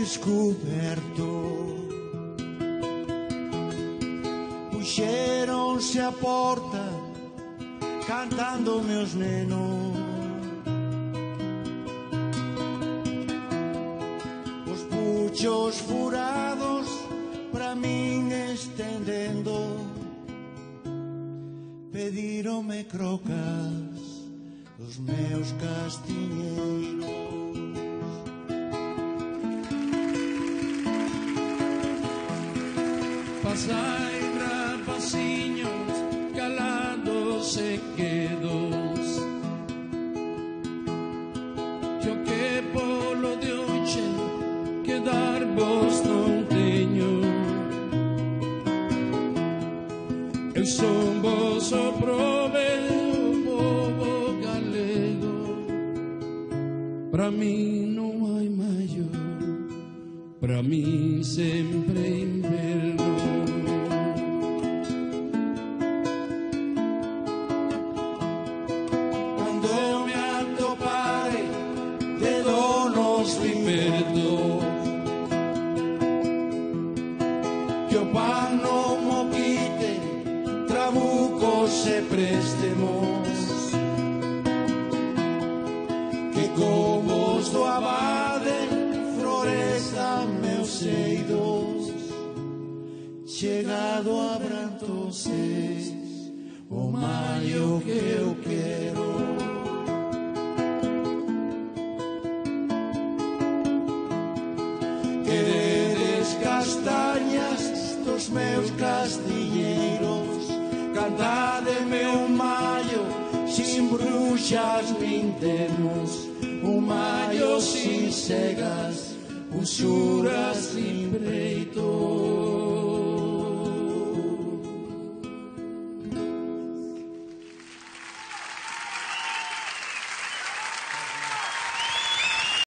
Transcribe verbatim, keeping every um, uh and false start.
descoberto. Puxeronse a porta cantando meus nenos. Os puchos furados pra min estendendo. Pedíronme crocas dos meus castiñeiros. Pasai rapaciños calados e quedos, yo que polo de hoxe quedar vos non teño. Eu son vos o prove o povo galego, pra mí non hai maior, pra mí sempre inverno. Que o pan non mo quite, trabucos e préstemos, que cobos do abade florestan meus eidos. Chegado a Brantoses, o maio que eu quero. Castañas dos meus castiñeiros, cantademe un maio sin bruxas pintemos, un maio sin cegas, usuras sin